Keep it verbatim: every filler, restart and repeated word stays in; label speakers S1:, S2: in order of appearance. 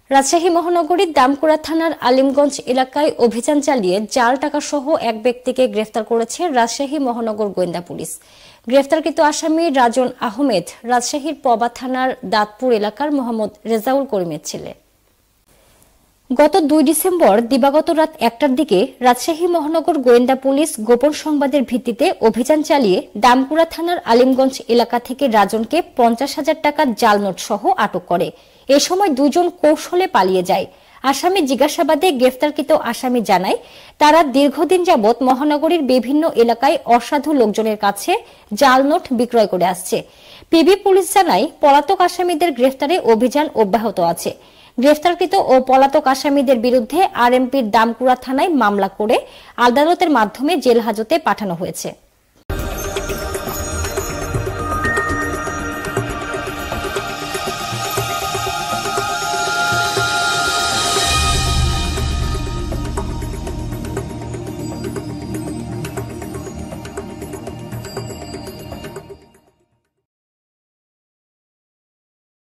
S1: রাজশাহী মহানগরীর দামকুড়া থানার আলিমগঞ্জ এলাকায় অভিযান চালিয়ে জাল টাকা সহ এক ব্যক্তিকে গ্রেফতার করেছে রাজশাহী মহানগর গোয়েন্দা পুলিশ। গ্রেফতারকৃত আসামি রাজন আহমেদ রাজশাহীর পবা থানার দাঁতপুর এলাকার মোহাম্মদ রেজাউল করিমের ছেলে। গত দুই ডিসেম্বর দিবাগত রাত একটার দিকে রাজশাহী মহানগর গোয়েন্দা পুলিশ গোপন সংবাদের ভিত্তিতে অভিযান চালিয়ে দামকুড়া থানার আলিমগঞ্জ এলাকা থেকে রাজনকে পঞ্চাশ হাজার টাকার জাল নোট সহ আটক করে। এ সময় দুজন কৌশলে পালিয়ে যায়। আসামি জিজ্ঞাসাবাদে গ্রেফতারকৃত আসামি জানায়, তারা দীর্ঘদিন যাবৎ মহানগরীর বিভিন্ন এলাকায় অসাধু লোকজনের কাছে জাল নোট বিক্রয় করে আসছে। পিবি পুলিশ জানায়, পলাতক আসামিদের গ্রেফতারে অভিযান অব্যাহত আছে। গ্রেফতারকৃত ও পলাতক আসামিদের বিরুদ্ধে আরএমপির দামকুড়া থানায় মামলা করে আদালতের মাধ্যমে জেল হাজতে পাঠানো হয়েছে।